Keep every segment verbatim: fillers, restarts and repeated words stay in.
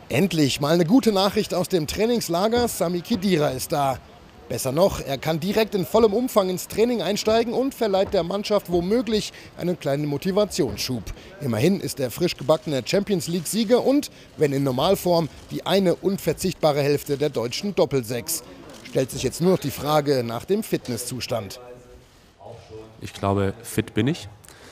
Endlich mal eine gute Nachricht aus dem Trainingslager. Sami Khedira ist da. Besser noch, er kann direkt in vollem Umfang ins Training einsteigen und verleiht der Mannschaft womöglich einen kleinen Motivationsschub. Immerhin ist er frisch gebackene Champions-League-Sieger und, wenn in Normalform, die eine unverzichtbare Hälfte der deutschen Doppelsechs. Stellt sich jetzt nur noch die Frage nach dem Fitnesszustand. Ich glaube, fit bin ich.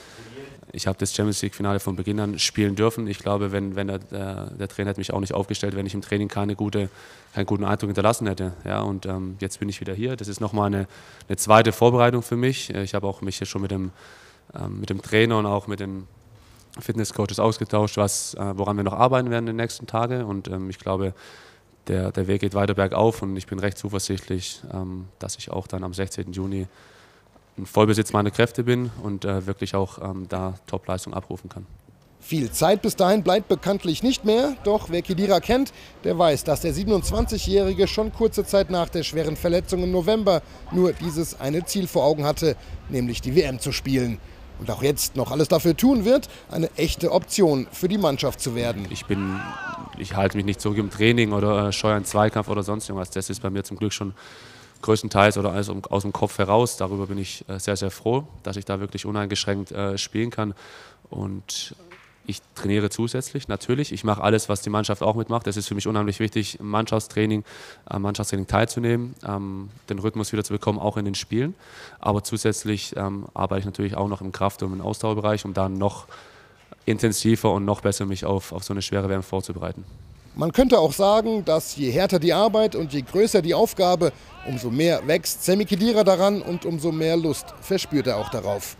Ich habe das Champions-League-Finale von Beginn an spielen dürfen. Ich glaube, wenn, wenn der, der, der Trainer hätte mich auch nicht aufgestellt, wenn ich im Training keine gute, keinen guten Eindruck hinterlassen hätte. Ja, und ähm, jetzt bin ich wieder hier. Das ist nochmal eine, eine zweite Vorbereitung für mich. Ich habe auch mich hier schon mit dem, ähm, mit dem Trainer und auch mit den Fitnesscoaches ausgetauscht, was, äh, woran wir noch arbeiten werden in den nächsten Tagen. Und ähm, ich glaube, der, der Weg geht weiter bergauf und ich bin recht zuversichtlich, ähm, dass ich auch dann am sechzehnten Juni in Vollbesitz meiner Kräfte bin und äh, wirklich auch ähm, da Topleistung abrufen kann. Viel Zeit bis dahin bleibt bekanntlich nicht mehr, doch wer Khedira kennt, der weiß, dass der siebenundzwanzigjährige schon kurze Zeit nach der schweren Verletzung im November nur dieses eine Ziel vor Augen hatte, nämlich die W M zu spielen. Und auch jetzt noch alles dafür tun wird, eine echte Option für die Mannschaft zu werden. Ich bin, ich halte mich nicht zurück im Training oder äh, scheue einen Zweikampf oder sonst irgendwas. Das ist bei mir zum Glück schon größtenteils oder alles aus dem Kopf heraus. Darüber bin ich sehr, sehr froh, dass ich da wirklich uneingeschränkt äh, spielen kann. Und ich trainiere zusätzlich, natürlich. Ich mache alles, was die Mannschaft auch mitmacht. Es ist für mich unheimlich wichtig, im Mannschaftstraining, am Mannschaftstraining teilzunehmen, ähm, den Rhythmus wieder zu bekommen, auch in den Spielen. Aber zusätzlich ähm, arbeite ich natürlich auch noch im Kraft- und im Ausdauerbereich, um dann noch intensiver und noch besser mich auf, auf so eine schwere W M vorzubereiten. Man könnte auch sagen, dass je härter die Arbeit und je größer die Aufgabe, umso mehr wächst Sami Khedira daran und umso mehr Lust verspürt er auch darauf.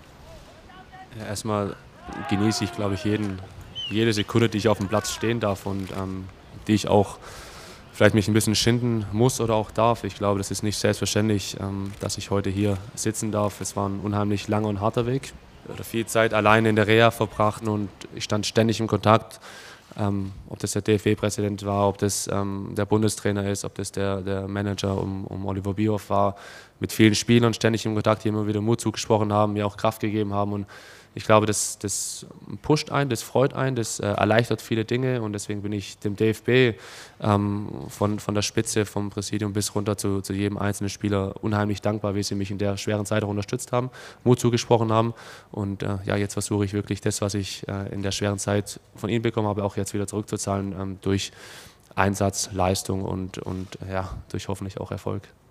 Ja, erstmal genieße ich, glaube ich, jeden, jede Sekunde, die ich auf dem Platz stehen darf und ähm, die ich auch vielleicht mich ein bisschen schinden muss oder auch darf. Ich glaube, das ist nicht selbstverständlich, ähm, dass ich heute hier sitzen darf. Es war ein unheimlich langer und harter Weg. Ich habe viel Zeit alleine in der Reha verbracht und ich stand ständig im Kontakt. Ähm, ob das der D F B-Präsident war, ob das ähm, der Bundestrainer ist, ob das der, der Manager um, um Oliver Bierhoff war, mit vielen Spielern ständig im Kontakt, die immer wieder Mut zugesprochen haben, mir auch Kraft gegeben haben. Und ich glaube, das, das pusht ein, das freut ein, das äh, erleichtert viele Dinge und deswegen bin ich dem D F B ähm, von, von der Spitze, vom Präsidium bis runter zu, zu jedem einzelnen Spieler unheimlich dankbar, wie sie mich in der schweren Zeit auch unterstützt haben, Mut zugesprochen haben und äh, ja, jetzt versuche ich wirklich das, was ich äh, in der schweren Zeit von ihnen bekommen habe, auch jetzt wieder zurückzuzahlen ähm, durch Einsatz, Leistung und, und ja, durch hoffentlich auch Erfolg.